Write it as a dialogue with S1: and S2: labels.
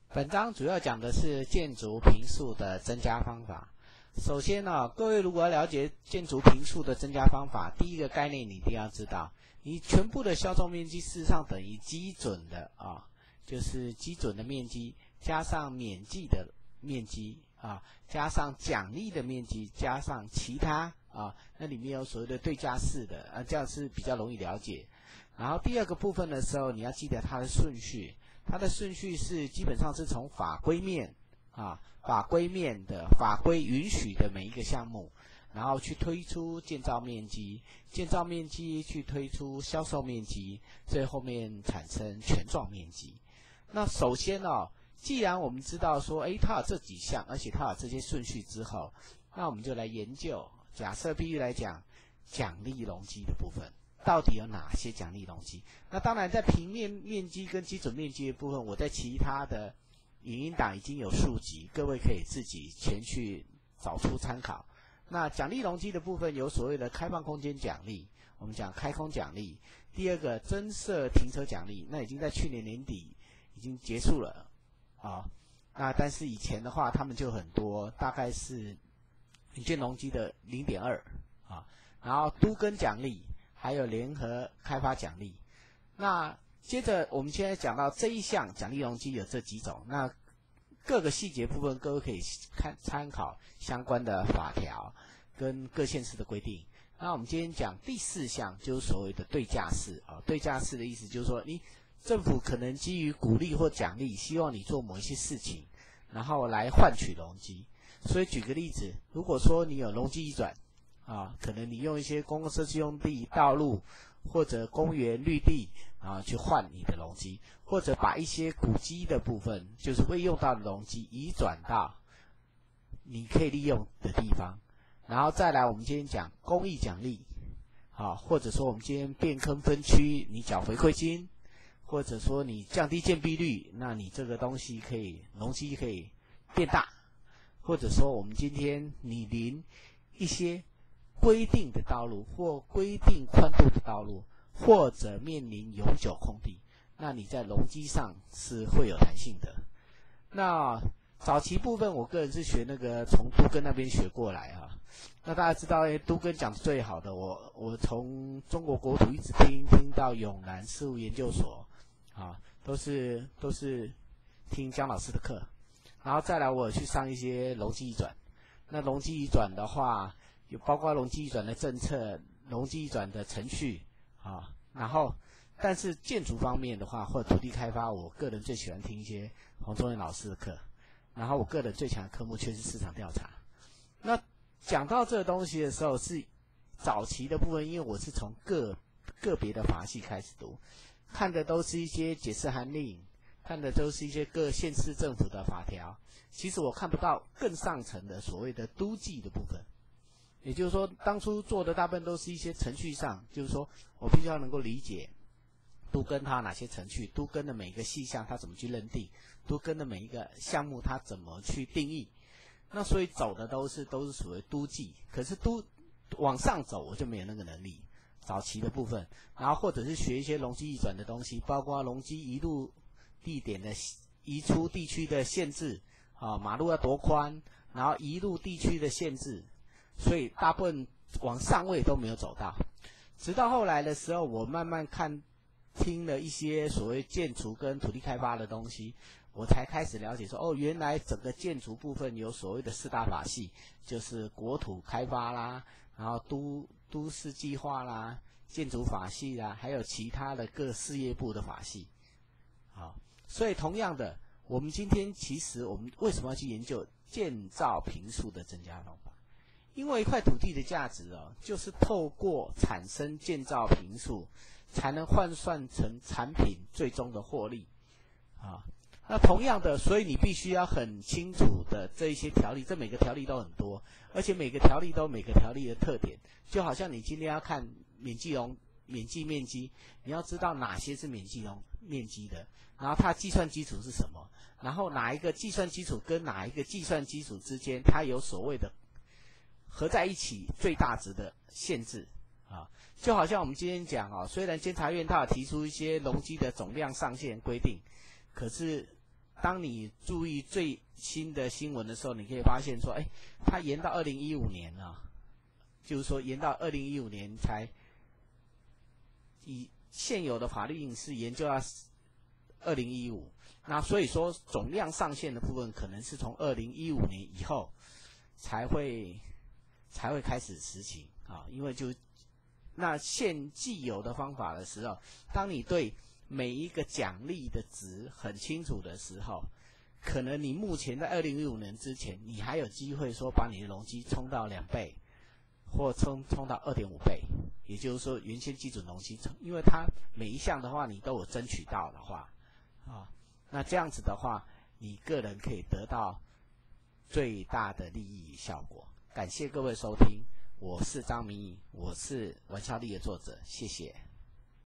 S1: 本章主要讲的是建筑坪数的增加方法。首先呢，各位如果要了解建筑坪数的增加方法，第一个概念你一定要知道，你全部的销售面积事实上等于基准的就是基准的面积加上免计的面积加上奖励的面积加上其他那里面有所谓的对价式的这样是比较容易了解。然后第二个部分的时候，你要记得它的顺序，它的顺序是基本上是从法规面法规面的法规允许的每一个项目，然后去推出建造面积，建造面积去推出销售面积，最后面产生权状面积。那首先既然我们知道说它有这几项，而且它有这些顺序之后，那我们就来研究，假设譬如来讲奖励容积的部分到底有哪些奖励容积。那当然在平面面积跟基准面积的部分，我在其他的影音档已经有数集，各位可以自己前去找出参考。那奖励容积的部分有所谓的开放空间奖励，我们讲开空奖励。第二个增设停车奖励，那已经在去年年底已经结束了那但是以前的话他们就很多，大概是平均容积的 0.2 然后都更奖励还有联合开发奖励。那接着我们现在讲到这一项奖励容积有这几种，那各个细节部分各位可以参考相关的法条跟各县市的规定。那我们今天讲第4项，就是所谓的对价式对价式的意思就是说，你政府可能基于鼓励或奖励，希望你做某一些事情，然后来换取容积。所以举个例子，如果说你有容积移转可能你用一些公共设施用地、道路或者公园绿地去换你的容积，或者把一些古迹的部分，就是未用到的容积移转到你可以利用的地方。然后再来我们今天讲公益奖励或者说我们今天变更分区，你缴回馈金，或者说你降低建蔽率，那你这个东西可以容积可以变大，或者说我们今天你临一些规定的道路或规定宽度的道路，或者面临永久空地，那你在容积上是会有弹性的。那早期部分我个人是学那个从都更那边学过来那大家知道都更讲的最好的，我从中国国土一直听到永南事务研究所都是听姜老师的课。然后再来我有去上一些容积移转，那容积移转的话有包括容积移转的政策、容积移转的程序然后但是建筑方面的话或者土地开发，我个人最喜欢听一些黄宗元老师的课。然后我个人最强的科目却是市场调查。那讲到这个东西的时候，是早期的部分，因为我是从个别的法系开始读，看的都是一些解释函令，看的都是一些各县市政府的法条，其实我看不到更上层的所谓的都计的部分。也就是说当初做的大部分都是一些程序上，就是说我必须要能够理解都更它哪些程序，都更的每一个细项它怎么去认定，都更的每一个项目它怎么去定义。那所以走的都是属于都计，可是都往上走我就没有那个能力，早期的部分。然后或者是学一些容积移转的东西，包括容积移入地点的移出地区的限制马路要多宽，然后移入地区的限制，所以大部分往上位都没有走到。直到后来的时候，我慢慢听了一些所谓建筑跟土地开发的东西，我才开始了解说原来整个建筑部分有所谓的4大法系，就是国土开发啦，然后都市计划啦，建筑法系啦，还有其他的各事业部的法系。所以同样的，我们今天其实我们为什么要去研究建造坪数的增加方法？因为一块土地的价值就是透过产生建造坪数才能换算成产品最终的获利那同样的，所以你必须要很清楚的这一些条例，这每个条例都很多，而且每个条例都有每个条例的特点。就好像你今天要看免计面积，你要知道哪些是免计面积的，然后它计算基础是什么，然后哪一个计算基础跟哪一个计算基础之间它有所谓的合在一起最大值的限制就好像我们今天讲虽然监察院它有提出一些容积的总量上限规定，可是当你注意最新的新闻的时候，你可以发现说，它延到2015年了，就是说延到2015年才以现有的法律应是研究到2015，那所以说总量上限的部分可能是从2015年以后才会开始实行啊，因为那现既有的方法的时候，当你对每一个奖励的值很清楚的时候，可能你目前在2015年之前，你还有机会说把你的容积冲到2倍，或冲到2.5倍，也就是说原先基准容积，因为它每一项的话你都有争取到的话，那这样子的话，你个人可以得到最大的利益与效果。感谢各位收听，我是张明义，我是玩笑力的作者，谢谢。